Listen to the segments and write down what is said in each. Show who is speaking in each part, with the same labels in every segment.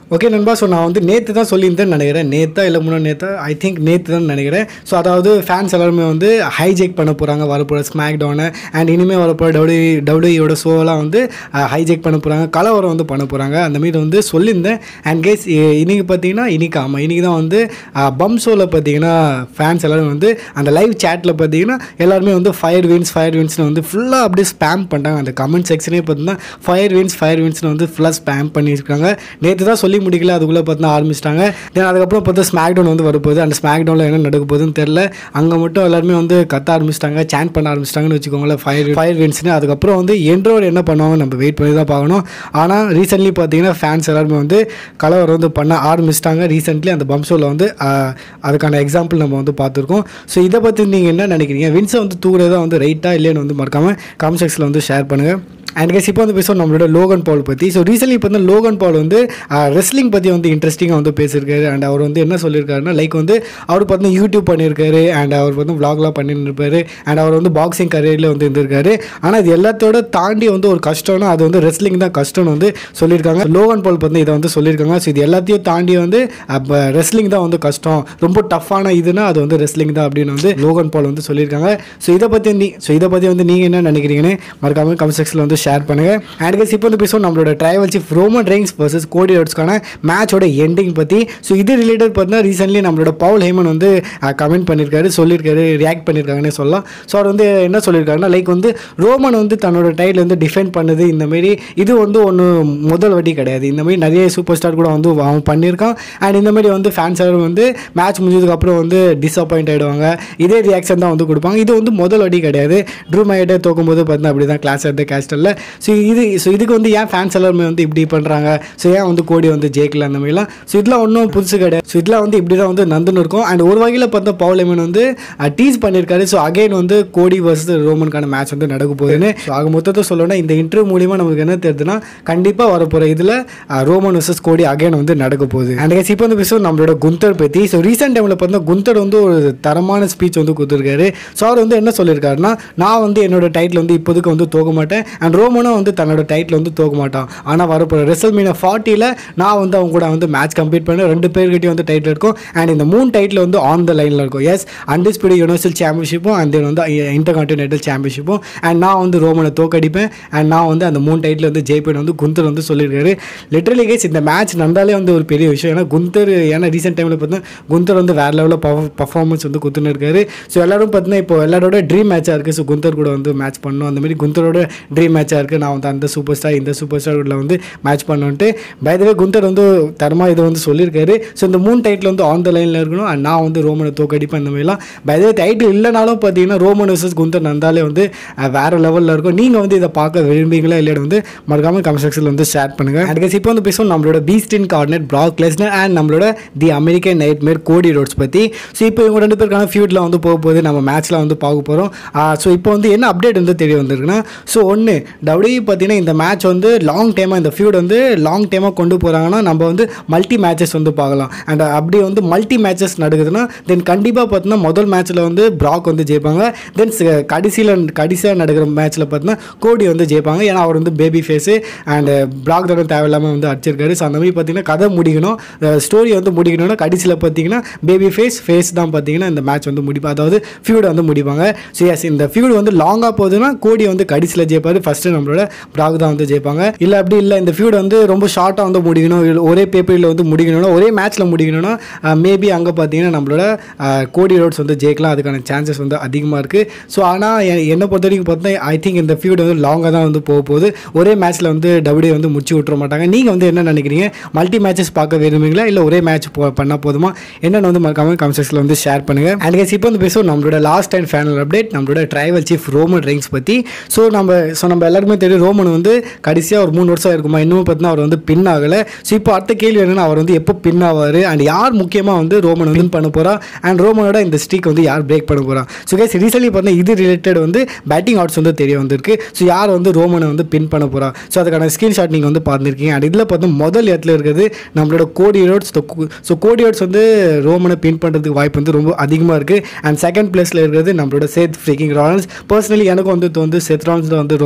Speaker 1: Okay நண்பா, so நான் வந்து நேற்று தான் சொல்லியிருந்தேன்னு நினைக்கிறேன். நேற்றா இல்லை முன்னாடி நேற்றா, ஐ திங்க் நேற்று தான் நினைக்கிறேன். ஸோ அதாவது ஃபேன்ஸ் எல்லாருமே வந்து ஹைஜேக் பண்ண போகிறாங்க வரப்போகிற ஸ்மாக் டவுனை அண்ட் இனிமேல் வரப்போகிற டபிள்யூஇயோட ஷோலாம் வந்து ஹைஜேக் பண்ண போகிறாங்க, கலவரம் வந்து பண்ண போகிறாங்க அந்த மாரி வந்து சொல்லியிருந்தேன். அண்ட் கேஸ் இன்றைக்கி பார்த்தீங்கன்னா இன்றைக்கி தான் வந்து பம் ஷோவில் பார்த்தீங்கன்னா ஃபேன்ஸ் எல்லோரும் வந்து அந்த லைவ் சேட்டில் பார்த்தீங்கன்னா எல்லாருமே வந்து ஃபயர் வின்ஸ்னு வந்து ஃபுல்லாக அப்படியே ஸ்பேம் பண்ணிட்டாங்க. அந்த கமெண்ட் செக்ஷனே பார்த்தீங்கன்னா ஃபயர் வின்ஸ்னு வந்து ஃபுல்லாக ஸ்பேம் பண்ணியிருக்காங்க. நேற்று தான் சொல்லி முடிக்கல, அதுக்குள்ளே பார்த்தா ஆரம்பிச்சிட்டாங்க. தென் அதுக்கப்புறம் பார்த்தா ஸ்மாக் டவுன் வந்து வரப்போகுது. அந்த ஸ்மாக் டவுனில் என்ன நடக்க போகுதுன்னு தெரில. அங்கே மட்டும் எல்லாருமே வந்து கத்த ஆரம்பிச்சிட்டாங்க, சேன் பண்ண ஆரம்பிச்சிட்டாங்கன்னு வச்சுக்கோங்களேன், ஃபயர் வின்ஸ்னு. அதுக்கப்புறம் வந்து என்ட்ரோடு என்ன பண்ணுவாங்க நம்ம வெயிட் பண்ணி தான் பார்க்கணும். ஆனால் ரீசென்ட்லி பார்த்தீங்கன்னா ஃபேன்ஸ் எல்லாருமே வந்து கலவரம் வந்து பண்ண ஆரம்பிச்சிட்டாங்க. ரீசென்ட்லி அந்த பம் ஷோவில் வந்து அதுக்கான எக்ஸாம்பிள் நம்ம வந்து பார்த்துருக்கோம். ஸோ இதை பற்றி நீங்கள் என்ன நினைக்கிறீங்க? வின்ஸை வந்து தூக்குறதா வந்து ரைட்டாக இல்லைன்னு வந்து மறக்காமல் கமெண்ட் செக்ஷனில் வந்து ஷேர் பண்ணுங்கள். அண்ட் கேஸ் இப்போ வந்து பேசுவோம் நம்மளோட லோகன் பால் பற்றி. ஸோ ரீசென்ட்லி இப்போ வந்து லோகன் பால் வந்து ரெஸ்லிங் பற்றி வந்து இன்ட்ரெஸ்டிங்காக வந்து பேசியிருக்காரு. அண்ட் அவர் வந்து என்ன சொல்லியிருக்காருன்னா, லைக் வந்து அவர் பார்த்தீங்கன்னா யூடியூப் பண்ணியிருக்காரு அண்ட் அவர் வந்து விளாக்லாம் பண்ணியிருப்பாரு அண்ட் அவர் வந்து பாக்ஸிங் கரியரில் வந்து இருந்திருக்காரு. ஆனால் இது எல்லாத்தோட தாண்டி வந்து ஒரு கஷ்டம்னா அது வந்து ரெஸ்லிங் தான் கஷ்டம்னு வந்து சொல்லியிருக்காங்க. லோகன் பால் வந்து இதை வந்து சொல்லியிருக்காங்க. ஸோ இது எல்லாத்தையும் தாண்டி வந்து ரெஸ்லிங் தான் வந்து கஷ்டம், ரொம்ப டஃப்பான இதுனா அது வந்து ரெஸ்லிங் தான் அப்படின்னு வந்து லோகன் பால் வந்து சொல்லியிருக்காங்க. ஸோ இதை பற்றி வந்து நீங்கள் என்ன நினைக்கிறீங்கன்னு மறக்காம கமெண்ட் செக்ஷனில் வந்து ஷேர் பண்ணுங்க. அண்ட் கேஸ் இப்போ வந்து பேசுவோம் நம்மளோட tribal chief Roman Reigns versus Cody ரோட்ஸ்க்கான மேட்சோட எண்டிங் பற்றி. ஸோ இது ரிலேட்டட் பார்த்தீங்கன்னா ரீசென்ட்லி நம்மளோட பவுல் ஹேமன் வந்து கமெண்ட் பண்ணியிருக்காரு, சொல்லியிருக்காரு, ரியாக்ட் பண்ணியிருக்காங்கன்னு சொல்லலாம். ஸோ அவர் வந்து என்ன சொல்லியிருக்காருன்னா, லைக் வந்து ரோமன் வந்து தன்னோட டைட்டில் வந்து டிஃபெண்ட் பண்ணுது இந்தமாரி இது வந்து ஒன்று முதல் வாட்டி கிடையாது. இந்தமாரி நிறைய சூப்பர் ஸ்டார் கூட வந்து அவன் பண்ணியிருக்கான். அண்ட் இந்தமாரி வந்து ஃபேன்ஸ் எல்லாரும் வந்து மேட்ச் முடிஞ்சதுக்கப்புறம் வந்து டிஸப்பாயிண்ட் ஆகிடுவாங்க, இதே ரியாக்ஷன் தான் வந்து கொடுப்பாங்க. இது வந்து முதல் வாட்டி கிடையாது. ட்ரூ மேட்டை தோக்கும்போது பார்த்தீங்கன்னா அப்படி தான் கிளாஸ் எடுத்து கேஸ்டலில். ஸோ இதுக்கு வந்து ஏன் ஃபேன்ஸ் எல்லாருமே வந்து இப்படி பண்ணுறாங்க, ஸோ ஏன் வந்து கோடி வந்து ஜெயிக்கல அந்த மாதிரிலாம். ஸோ இதெல்லாம் ஒன்றும் புதுசு கிடையாது. ஸோ இதெல்லாம் வந்து இப்படி தான் வந்து நந்துன்னு இருக்கும். அண்ட் ஒரு வகையில் பார்த்தா பவுல் ஹேமன் வந்து டீஸ் பண்ணியிருக்காரு. ஸோ அகைன் வந்து கோடி வர்சஸ் ரோமனுக்கான மேட்ச் வந்து நடக்க போகுதுன்னு. ஸோ ஆக மொத்தத்தை சொல்லணும்னா இந்த இன்டர்வியூ மூலிமா நமக்கு என்ன தெரியுதுன்னா, கண்டிப்பாக வரப்போகிற இதில் ரோமன் வர்சஸ் கோடி அகைன் வந்து நடக்க போகுது. அண்ட் இப்போ வந்து பேசுவோம் நம்மளோட குந்தர் பற்றி. ஸோ ரீசெண்ட் டைமில் பார்த்தா குந்தர் வந்து ஒரு தரமான ஸ்பீச் வந்து கொடுத்துருக்காரு. ஸோ அவர் வந்து என்ன சொல்லியிருக்காருன்னா, நான் வந்து என்னோட டைட்டில் வந்து இப்போதுக்கு வந்து தோக்க மாட்டேன் அண்ட் ரோமனும் வந்து தன்னோட டைட்டில் வந்து தோக்க மாட்டான். ஆனால் வரப்போகிற ரெசல்மேனியா 40ல் நான் வந்து அவங்க கூட வந்து மேட்ச் கம்ப்ளீட் பண்ண 2 பேர்கிட்டையும் வந்து டைட்டில் இருக்கும். அண்ட் இந்த 3 டைட்டில் வந்து ஆன் த லைனில் இருக்கும். எஸ், அன்டிஸ்பியூட்டட் யூனிவர்சல் சாம்பியன்ஷிப்பும் அண்ட் தென் வந்து இன்டர்கான்டினென்டல் சாம்பியன்ஷிப்பும். அண்ட் நான் வந்து ரோமனை தோக்கடிப்பேன் அண்ட் நான் வந்து அந்த 3 டைட்டில் வந்து ஜெயிப்பேன் வந்து குந்தர் வந்து சொல்லியிருக்காரு. லிட்டரலி கேஸ் இந்த மேட்ச் நடந்தாலே வந்து ஒரு பெரிய விஷயம். ஏன்னா ரீசெண்ட் டைமில் பார்த்தீங்கன்னா குந்தர் வந்து வேறு லெவலில் பர்ஃபார்மன்ஸ் வந்து கொடுத்துன்னு இருக்காரு. ஸோ எல்லாரும் பார்த்தீங்கன்னா இப்போ எல்லாரோட ட்ரீம் மேட்சாக இருக்குது. ஸோ குந்தர் கூட வந்து மேட்ச் பண்ணணும், அந்தமாரி குந்தரோட ட்ரீம் மேட்சாக இருக்குது. நான் வந்து அந்த சூப்பர் ஸ்டார் இந்த சூப்பர் ஸ்டார் கூட வந்து மேட்ச் பண்ணோன்ட்டு பை த வே குந்தர் வந்து தரமாக இதை வந்து சொல்லியிருக்காரு. ஸோ இந்த 3 டைட்டில் வந்து ஆன் த லைனில் இருக்கணும் அண்ட் நான் வந்து ரோமனை தோக்கடிப்பேன். இந்த மாதிரிலாம் பை த வே டைட்டில் இல்லைனாலும் பார்த்தீங்கன்னா ரோமன் வர்சஸ் குந்தர் நடந்தாலே வந்து வேறு லெவலில் இருக்கும். நீங்கள் வந்து இதை பார்க்க விரும்புங்களா இல்லையா வந்து மறக்காமல் கமெண்ட் செக்ஷனில் வந்து ஷேர் பண்ணுங்கள். அதுக்கு இப்போ வந்து பேசுவோம் நம்மளோட பீஸ்டின் கார்டினேட் பிராக் லெஸ்னர் அண்ட் நம்மளோட the American Nightmare Cody Rhodes பற்றி. ஸோ இப்போ இவங்க 2 பேருக்கான ஃபியூட்டில் வந்து போகும்போது நம்ம மேட்ச்சில் வந்து பார்க்க போகிறோம். ஸோ இப்போ வந்து என்ன அப்டேட் வந்து தெரிய வந்திருக்குன்னா, ஸோ ஒன்று டபிள்யூஇ பார்த்தீங்கன்னா இந்த மேட்ச் வந்து லாங் டைமாக இந்த ஃபியூட் வந்து லாங் டைமாக கொண்டு போகிறாங்கன்னா நம்ம வந்து மல்டி மேட்சஸ் வந்து பார்க்கலாம். அண்ட் அப்படி வந்து மல்டி மேட்சஸ் நடக்குதுன்னா தென் கண்டிப்பாக பார்த்தீங்கன்னா முதல் மேட்ச்சில் வந்து பிராக் வந்து ஜெயிப்பாங்க. தென் கடைசியாக நடக்கிற மேட்ச்சில் பார்த்தீங்கன்னா கோடி வந்து ஜெயிப்பாங்க. ஏன்னா அவர் வந்து பேபி ஃபேஸு அண்ட் பிராக் தானே தேவையில்லாமல் வந்து அடிச்சிருக்காரு. ஸோ அந்த மாதிரி பார்த்தீங்கன்னா கதை முடிக்கணும், ஸ்டோரி வந்து முடிக்கணும்னா கடைசியில் பார்த்தீங்கன்னா பேபி ஃபேஸ் தான் பார்த்தீங்கன்னா இந்த மேட்ச் வந்து முடிப்பாங்க, அதாவது ஃபியூட் வந்து முடிப்பாங்க. ஸோ எஸ், இந்த ஃபியூட் வந்து லாங்காக போகுதுன்னா கோடி வந்து கடைசியில் ஜெயிப்பார், ஃபஸ்ட்டு நம்மளோட பிராக் தான் வந்து ஜெயிப்பாங்க. இல்லை அப்படி இல்லை இந்த ஃபியூட் வந்து ரொம்ப ஷார்ட்டாக வந்து முடிக்கணும், ஒரே பேப்பரில் வந்து முடிக்கணும்னா ஒரே மேட்ச்சில் முடிக்கணும்னா மேபி அங்கே பார்த்தீங்கன்னா நம்மளோட கோடி ரோட்ஸ் வந்து ஜெயிக்கலாம், அதுக்கான சான்சஸ் வந்து அதிகமாக இருக்குது. ஸோ ஆனால் என்னை பொறுத்த வரைக்கும் பார்த்தா ஐ திங்க் இந்த ஃபியூட் வந்து லாங்காக தான் வந்து போக போகுது, ஒரே மேட்ச்சில் வந்து டபிள்யூ வந்து முடிச்சு விட்டுற மாட்டாங்க. நீங்கள் வந்து என்ன நினைக்கிறீங்க? மல்டி மேட்சஸ் பார்க்க விரும்புங்களா இல்லை ஒரே மேட்ச் பண்ணால் போதுமா? என்னென்னு வந்து கமெண்ட் செக்ஷனில் வந்து ஷேர் பண்ணுங்கள். அண்ட் கேஸ் இப்போ வந்து பேசுவோம் நம்மளோட லாஸ்ட் அண்ட் ஃபைனல் அப்டேட் நம்மளோட ட்ரைவல் சீஃப் ரோமன் ரெயின்ஸ் பற்றி. ஸோ நம்ம எல்லாருமே தெரியும் ரோமன் வந்து கடைசியாக ஒரு 3 வருஷம் இருக்குமா, இன்னும் பார்த்தீங்கன்னா அவர் வந்து பின் ஆகலை. ஸோ இப்போ அடுத்த கேள்வி என்னென்னா, அவர் வந்து எப்போ பின் ஆவார் அண்ட் யார் முக்கியமாக வந்து ரோமன் வின் பண்ண போகிறா அண்ட் ரோமனோட இந்த ஸ்ட்ரீக் வந்து யார் பிரேக் பண்ண போகிறா? ஸோ கேஸ் ரீசென்ட்லி பார்த்தீங்கன்னா இது ரிலேட்டட் வந்து பேட்டிங் ஆட்ஸ் வந்து தெரிய வந்திருக்கு. ஸோ யார் வந்து ரோமனை வந்து பின் பண்ண போகிறா? ஸோ அதுக்கான ஸ்க்ரீன்ஷாட் நீங்கள் வந்து பார்த்துருக்கீங்க. அண்ட் இதில் பார்த்தா முதல் இடத்துல இருக்கிறது நம்மளோட கோடி ரோட்ஸ். ஸோ கோடி ரோட்ஸ் வந்து ரோமனை பின் பண்ணுறதுக்கு வாய்ப்பு வந்து ரொம்ப அதிகமாக இருக்குது. அண்ட் செகண்ட் பிளேஸில் இருக்கிறது நம்மளோட சேத் ஃப்ரீக்கிங் ராலன்ஸ். பர்சனலி எனக்கு வந்து செத் ராலன்ஸ் வந்து ரோமனை பின்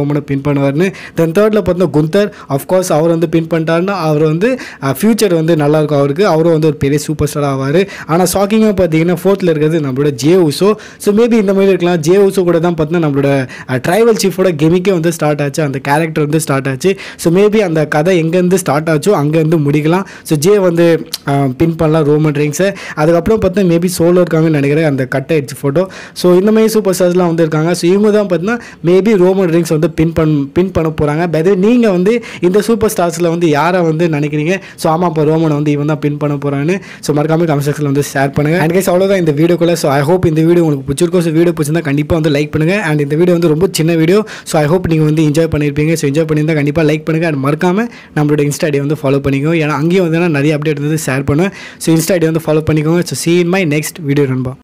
Speaker 1: பண்ணுவார்னு. தென் தேர்டில் பார்த்தா குந்தர், அஃப்கோர்ஸ் அவர் வந்து பின் பண்ணிட்டாருன்னா அவர் வந்து ஃபியூச்சர் வந்து நல்லாயிருக்கும் அவருக்கு, அவரும் வந்து ஒரு பெரிய சூப்பர் ஸ்டார் ஆவார். ஆனால் ஷாக்கிங்காக பார்த்தீங்கன்னா ஃபோர்த்தில் இருக்கிறது நம்மளோட ஜே உசோ. ஸோ மேபி இந்த மாதிரி இருக்கலாம். ஜே உசோ கூட தான் பார்த்தீங்கன்னா நம்மளோட ட்ரைவல் சீஃபோட கெமிக்கே வந்து ஸ்டார்ட் ஆச்சு, அந்த கேரக்டர் வந்து ஸ்டார்ட் ஆச்சு. ஸோ மேபி அந்த கதை எங்கேருந்து ஸ்டார்ட் ஆச்சோ அங்கேருந்து முடிக்கலாம். ஸோ ஜே வந்து பின் பண்ணலாம் ரோமன் ரெயின்ஸை. அதுக்கப்புறம் பார்த்தா மேபி சோலோ இருக்காங்கன்னு நினைக்கிறேன், அந்த கட் ஆயிடுச்சு ஃபோட்டோ. ஸோ இந்த மாதிரி சூப்பர் ஸ்டார்ஸ்லாம் வந்து இருக்காங்க. ஸோ இவங்க தான் பார்த்தீங்கன்னா மேபி ரோமன் ரெயின்ஸ் வந்து பின் பண்ண போகிறாங்க. பட் நீங்கள் வந்து இந்த சூப்பர் ஸ்டார்ஸில் வந்து யாரை வந்து நினைக்கிறீங்க? ஸோ ஆமாம், இப்போ ரோமனை வந்து இவன் தான் பின் பண்ண போகிறான்னு. ஸோ மறக்காம கமெண்ட் செக்ஷனில் வந்து ஷேர் பண்ணுங்கள். அண்ட் கைஸ் அவ்வளோதான் இந்த வீடியோக்குள்ள. ஸோ ஐ ஹோப் இந்த வீடியோ உங்களுக்கு பிடிச்சிருக்கும். ஸோ வீடியோ பிடிச்சிருந்தா கண்டிப்பாக வந்து லைக் பண்ணுங்கள். அண்ட் இந்த வீடியோ வந்து ரொம்ப சின்ன வீடியோ. ஸோ ஐ ஹோப் நீங்கள் வந்து என்ஜாய் பண்ணியிருப்பீங்க. ஸோ என்ஜாய் பண்ணியிருந்தால் கண்டிப்பாக லைக் பண்ணுங்கள். அண்ட் மறக்காம நம்மளோட இன்ஸ்டா ஐடியை வந்து ஃபாலோ பண்ணிக்கோங்க. ஏன்னா அங்கேயும் வந்து நான் நிறைய அப்டேட் வந்து ஷேர் பண்ணுவேன். ஸோ இன்ஸ்டா ஐடியை வந்து ஃபாலோ பண்ணிக்கோங்க. So see you in my next video நண்பா.